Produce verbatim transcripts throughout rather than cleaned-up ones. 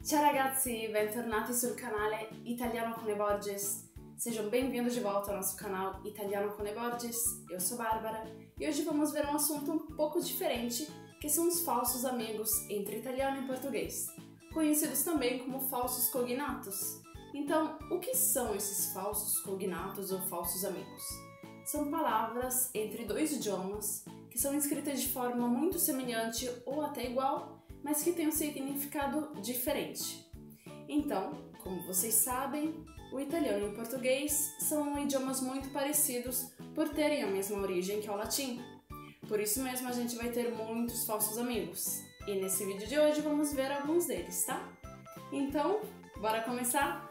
Ciao ragazzi, bentornati sul canale Italiano con le Borges. Sejam bem-vindos de volta ao nosso canal Italiano com le Borges. Eu sou Bárbara e hoje vamos ver um assunto um pouco diferente, que são os falsos amigos entre italiano e português, conhecidos também como falsos cognatos. Então, o que são esses falsos cognatos ou falsos amigos? São palavras entre dois idiomas que são escritas de forma muito semelhante ou até igual, mas que têm um significado diferente. Então, como vocês sabem, o italiano e o português são idiomas muito parecidos por terem a mesma origem que é o latim. Por isso mesmo a gente vai ter muitos falsos amigos. E nesse vídeo de hoje vamos ver alguns deles, tá? Então, bora começar?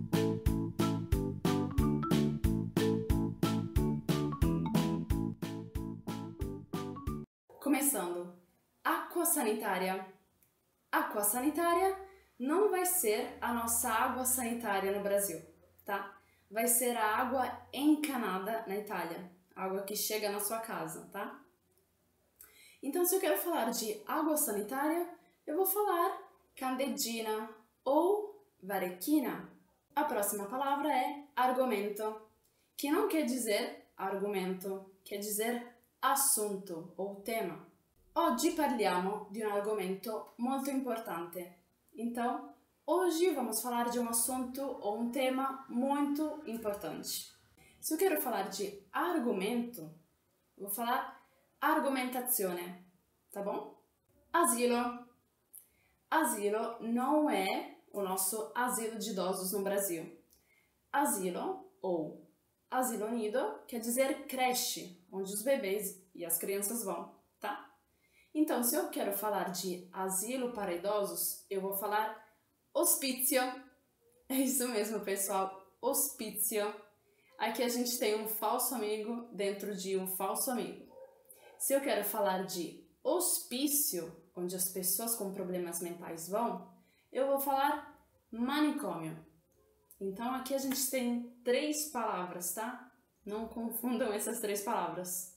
Começando, água sanitária. Água sanitária não vai ser a nossa água sanitária no Brasil, tá? Vai ser a água encanada na Itália, a água que chega na sua casa, tá? Então, se eu quero falar de água sanitária, eu vou falar candeggina ou varecchina. A próxima palavra é argomento, que não quer dizer argumento, quer dizer assunto ou tema. Oggi parliamo di un argomento molto importante. Então, hoje vamos falar de um assunto ou um tema muito importante. Se eu quero falar de argumento, vou falar argomentazione, tá bom? Asilo. Asilo não é o nosso asilo de idosos no Brasil. Asilo ou asilo nido quer dizer creche, onde os bebês e as crianças vão, tá? Então, se eu quero falar de asilo para idosos, eu vou falar hospício. É isso mesmo, pessoal, hospício. Aqui a gente tem um falso amigo dentro de um falso amigo. Se eu quero falar de hospício, onde as pessoas com problemas mentais vão, eu vou falar manicômio. Então, aqui a gente tem três palavras, tá? Não confundam essas três palavras.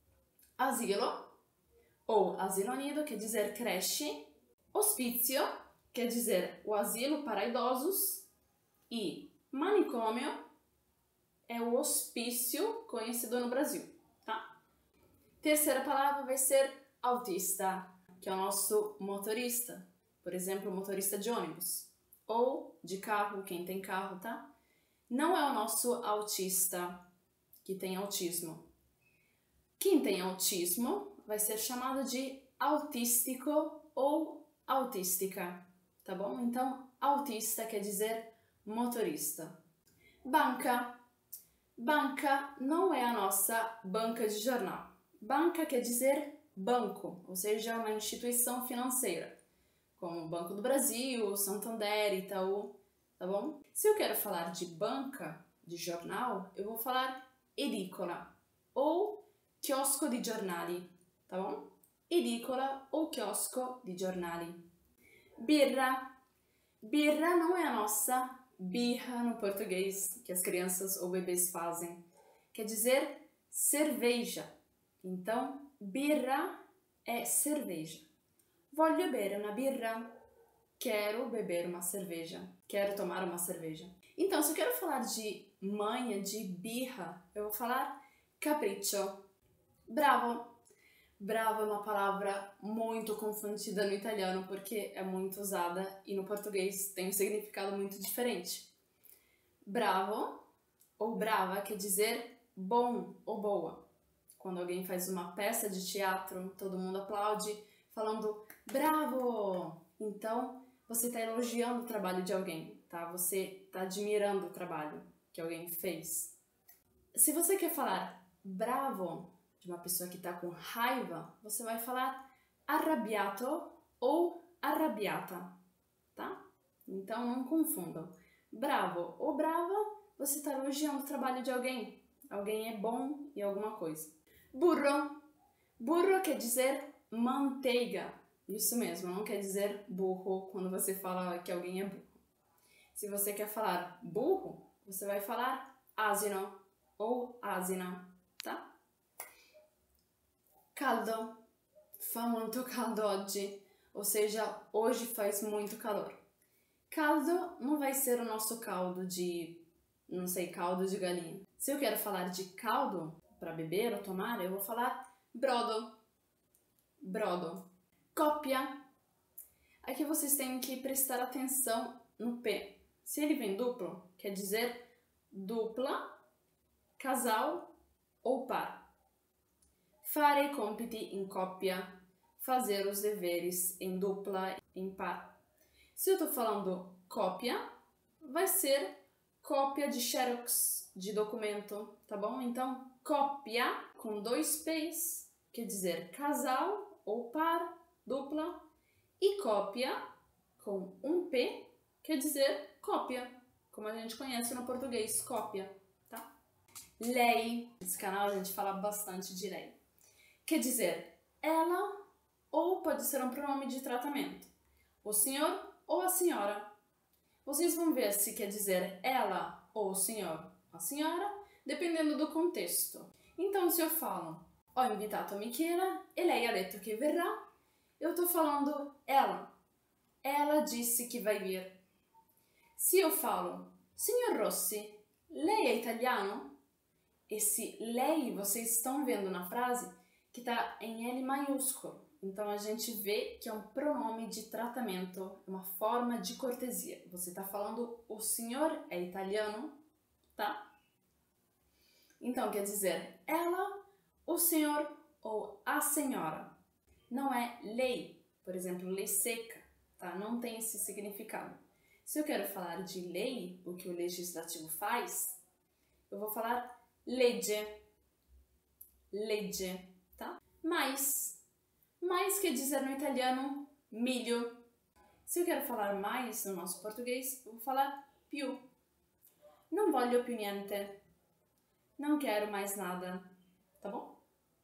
Asilo, ou asilo nido, quer dizer creche. Hospício, quer dizer o asilo para idosos. E manicômio é o hospício conhecido no Brasil, tá? Terceira palavra vai ser autista, que é o nosso motorista. Por exemplo, motorista de ônibus. Ou de carro, quem tem carro, tá? Não é o nosso autista, que tem autismo. Quem tem autismo vai ser chamado de autístico ou autística, tá bom? Então, autista quer dizer motorista. Banca. Banca não é a nossa banca de jornal. Banca quer dizer banco, ou seja, uma instituição financeira, como o Banco do Brasil, Santander, Itaú, tá bom? Se eu quero falar de banca, de jornal, eu vou falar edicola ou chiosco di giornali, tá bom? Edicola ou chiosco di giornali. Birra. Birra não é a nossa birra no português, que as crianças ou bebês fazem. Quer dizer cerveja. Então, birra é cerveja. Voglio bere una birra. Quero beber uma cerveja. Quero tomar uma cerveja. Então, se eu quero falar de manha, de birra, eu vou falar capriccio. Bravo. Bravo é uma palavra muito confundida no italiano porque é muito usada e no português tem um significado muito diferente. Bravo ou brava quer dizer bom ou boa. Quando alguém faz uma peça de teatro, todo mundo aplaude falando bravo. Então, você está elogiando o trabalho de alguém, tá? Você está admirando o trabalho que alguém fez. Se você quer falar bravo de uma pessoa que está com raiva, você vai falar arrabbiato ou arrabbiata, tá? Então não confundam. Bravo ou brava, você está elogiando o trabalho de alguém. Alguém é bom em alguma coisa. Burro. Burro quer dizer manteiga. Isso mesmo, não quer dizer burro quando você fala que alguém é burro. Se você quer falar burro, você vai falar asino ou asina, tá? Caldo. Fa molto caldo oggi, ou seja, hoje faz muito calor. Caldo não vai ser o nosso caldo de, não sei, caldo de galinha. Se eu quero falar de caldo para beber ou tomar, eu vou falar brodo. Brodo. Cópia. Aqui vocês têm que prestar atenção no P. Se ele vem duplo, quer dizer dupla, casal ou par. Fare i compiti in coppia. Fazer os deveres em dupla, em par. Se eu estou falando cópia, vai ser cópia de xerox, de documento, tá bom? Então, cópia com dois P's, quer dizer casal ou par, dupla. E cópia com um P, quer dizer cópia, como a gente conhece no português, cópia, tá? Lei, nesse canal a gente fala bastante de lei. Quer dizer ela, ou pode ser um pronome de tratamento. O senhor ou a senhora. Vocês vão ver se quer dizer ela ou o senhor ou a senhora, dependendo do contexto. Então, se eu falo, ho invitato Michela e lei ha detto che verrà, eu tô falando ela. Ela disse que vai vir. Se eu falo, signor Rossi, lei é italiano? Esse lei, vocês estão vendo na frase que está em L maiúsculo. Então, a gente vê que é um pronome de tratamento, uma forma de cortesia. Você está falando o senhor é italiano, tá? Então, quer dizer ela, o senhor ou a senhora. Não é lei, por exemplo, lei seca, tá? Não tem esse significado. Se eu quero falar de lei, o que o legislativo faz, eu vou falar legge, legge, tá? Mais, mais quer dizer no italiano milho. Se eu quero falar mais no nosso português, eu vou falar più. Non voglio più niente. Não quero mais nada, tá bom?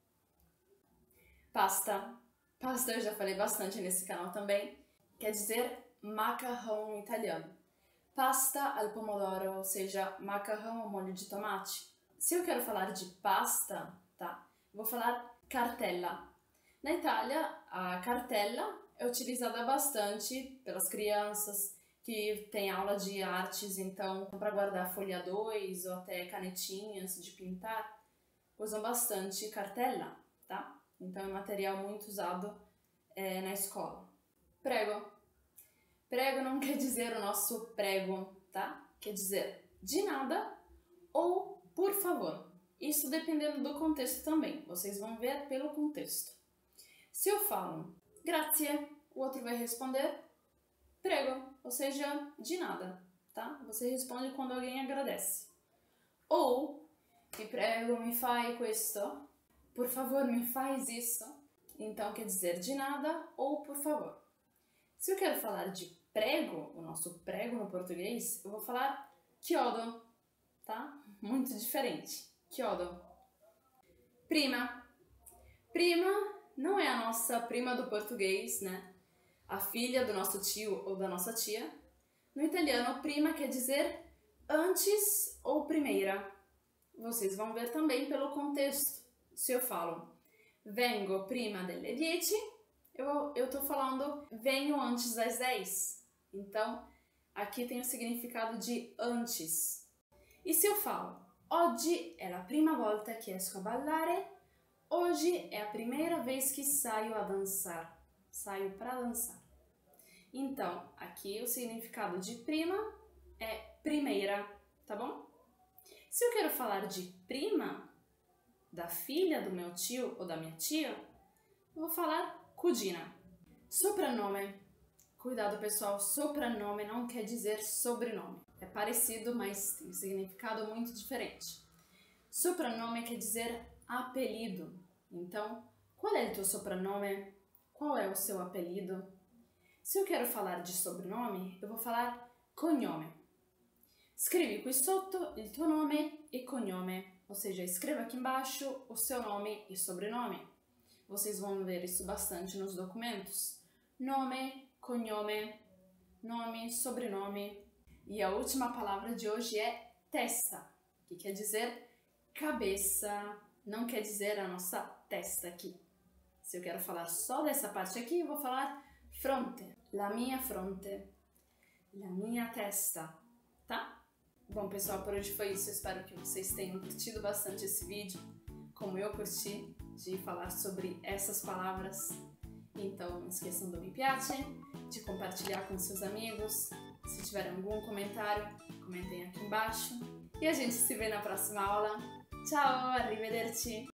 Pasta. Pasta eu já falei bastante nesse canal também. Quer dizer macarrão em italiano. Pasta al pomodoro, ou seja, macarrão ao molho de tomate. Se eu quero falar de pasta, tá? Vou falar cartella. Na Itália, a cartella é utilizada bastante pelas crianças que têm aula de artes, então para guardar folha dois ou até canetinhas de pintar, usam bastante cartella, tá? Então é um material muito usado é, na escola. Prego. Prego não quer dizer o nosso prego, tá? Quer dizer de nada ou por favor. Isso dependendo do contexto também. Vocês vão ver pelo contexto. Se eu falo grazie, o outro vai responder prego, ou seja, de nada, tá? Você responde quando alguém agradece. Ou ti prego, mi fai questo? Por favor, me faz isso. Então, quer dizer de nada ou por favor. Se eu quero falar de prego, o nosso prego no português, eu vou falar chiodo, tá? Muito diferente. Chiodo. Prima. Prima não é a nossa prima do português, né? A filha do nosso tio ou da nossa tia. No italiano, prima quer dizer antes ou primeira. Vocês vão ver também pelo contexto. Se eu falo vengo prima delle dieci, eu, eu tô falando venho antes das dez. Então, aqui tem o significado de antes. E se eu falo oggi è la prima volta che esco a ballare, hoje é a primeira vez que saio a dançar. Saio para dançar. Então, aqui o significado de prima é primeira, tá bom? Se eu quero falar de prima, da filha do meu tio ou da minha tia, eu vou falar cugina. Sobrenome. Cuidado, pessoal, sobrenome não quer dizer sobrenome. É parecido, mas tem um significado muito diferente. Sobrenome quer dizer apelido. Então, qual é o teu sobrenome? Qual é o seu apelido? Se eu quero falar de sobrenome, eu vou falar cognome. Scrivi qui sotto il tuo nome e cognome. Ou seja, escreva aqui embaixo o seu nome e sobrenome. Vocês vão ver isso bastante nos documentos. Nome, cognome, nome, sobrenome. E a última palavra de hoje é testa, que quer dizer cabeça. Não quer dizer a nossa testa aqui. Se eu quero falar só dessa parte aqui, eu vou falar fronte, la mia fronte. la mia testa, tá? Bom, pessoal, por hoje foi isso. Eu espero que vocês tenham curtido bastante esse vídeo, como eu curti, de falar sobre essas palavras. Então, não esqueçam do mi piace, de compartilhar com seus amigos. Se tiverem algum comentário, comentem aqui embaixo. E a gente se vê na próxima aula. Ciao, arrivederci!